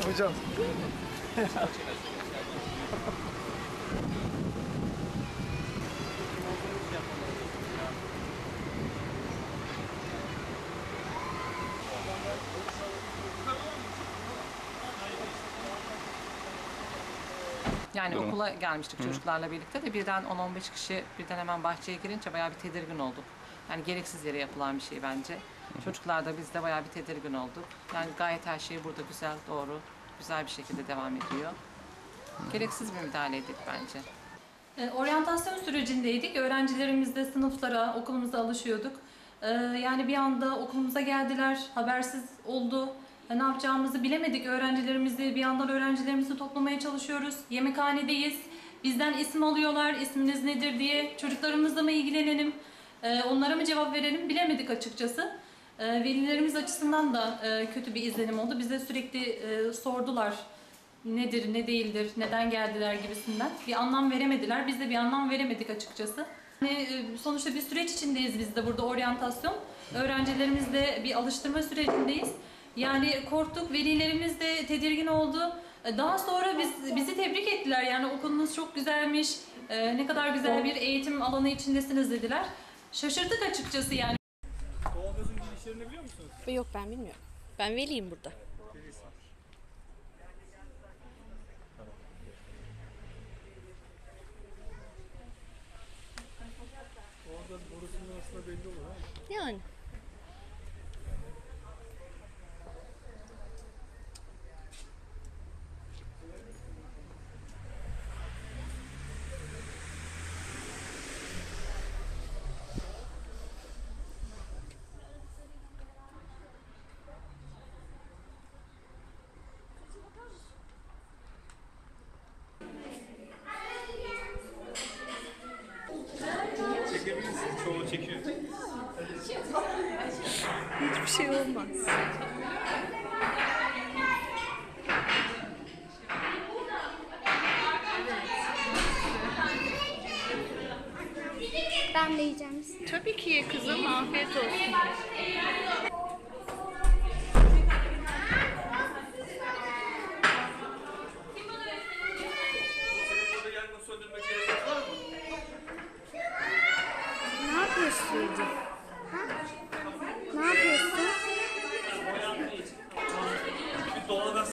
Hocam. Yani okula gelmiştik çocuklarla birlikte de birden 10-15 kişi birden hemen bahçeye girince bayağı bir tedirgin olduk. Yani gereksiz yere yapılan bir şey bence. Çocuklar da biz de bayağı bir tedirgin olduk. Yani gayet her şey burada güzel, doğru, güzel bir şekilde devam ediyor. Gereksiz bir müdahale edildi bence. Oryantasyon sürecindeydik. Öğrencilerimizle sınıflara, okulumuza alışıyorduk. Yani bir anda okulumuza geldiler, habersiz oldu. Ne yapacağımızı bilemedik. Bir yandan öğrencilerimizi toplamaya çalışıyoruz. Yemekhanedeyiz. Bizden isim alıyorlar, isminiz nedir diye. Çocuklarımızla mı ilgilenelim, onlara mı cevap verelim bilemedik açıkçası. Velilerimiz açısından da kötü bir izlenim oldu. Bize sürekli sordular. Nedir, ne değildir, neden geldiler gibisinden. Bir anlam veremediler. Biz de bir anlam veremedik açıkçası. Sonuçta bir süreç içindeyiz biz de burada oryantasyon. Öğrencilerimizle bir alıştırma sürecindeyiz. Yani korktuk, velilerimiz de tedirgin oldu. Daha sonra bizi tebrik ettiler. Yani okulunuz çok güzelmiş, ne kadar güzel bir eğitim alanı içindesiniz dediler. Şaşırdık açıkçası yani. Doğalgazın girişlerini biliyor musunuz? Yok ben bilmiyorum. Ben veliyim burada. Doğalgaz borusunun aslında belli olur ha. Yani. Çekebilirsiniz, çoğu çekiyor. Hiçbir şey olmaz. Ben de yiyeceğim. Tabii ki ye kızım. Afiyet olsun. Ne yapıyorsun?